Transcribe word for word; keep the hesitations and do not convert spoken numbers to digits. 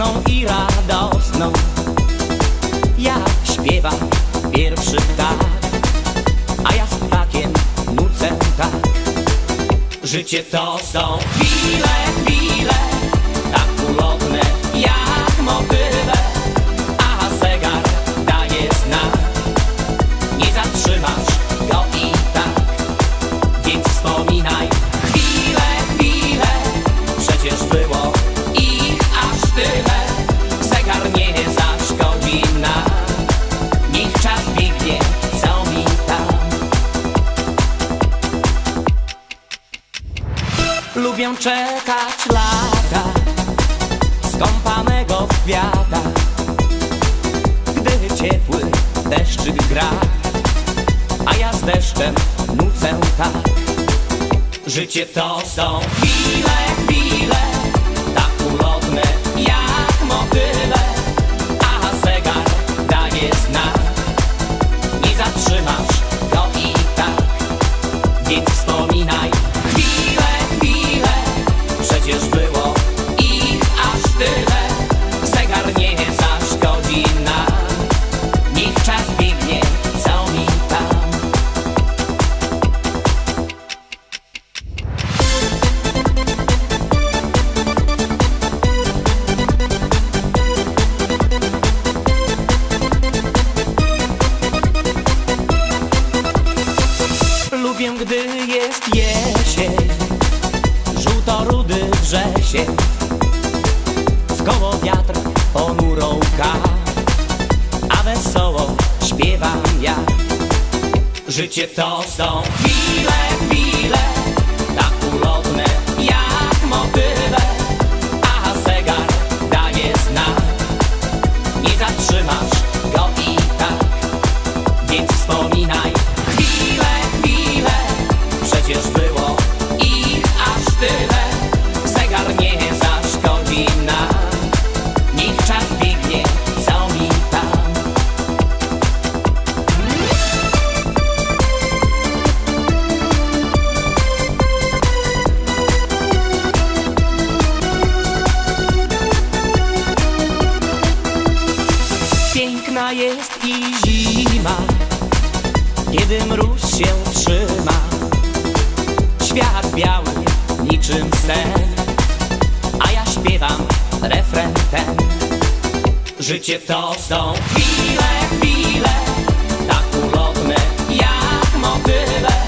piękną i radosną. Ja śpiewam pierwszy ptak, a ja z ptakiem nucę tak. Życie to są chwile, chwile, tak ulotne jak motyle, a zegar daje znak, nie zatrzymasz go i tak. Więc wspominaj chwile, chwile, przecież było ich aż tyle. Zegar nie zaszkodzi nam, niech czas biegnie, co mi tam. Lubię czekać lata skąpanego w kwiatach, gdy ciepły deszczyk gra, a ja z deszczem nucę tak. Życie to są chwile, chwile, tak ulotne jak motyle, a zegar daje znak, nie zatrzymasz go i tak. Więc wspominaj chwile, chwile, przecież było ich aż tyle. Zegar nie zaszkodzi nam, niech czas biegnie, co mi tam. Lubię, gdy jest jesień, żółto-rudy wrzesień, wkoło wiatr ponurą ka, a wesoło śpiewam ja. Życie to są chwile, chwile, tak ulotne jak motyle, a zegar daje znak, nie zatrzymasz go i tak. Więc wspominaj chwile, chwile, przecież było ich aż tyle. Zegar nie zaszkodzi nam, niech czas biegnie, co mi tam. Piękna jest i zima, kiedy mróz się trzyma. Świat biały niczym sen, a ja śpiewam refren ten. Życie to są chwile, chwile, tak ulotne jak motyle,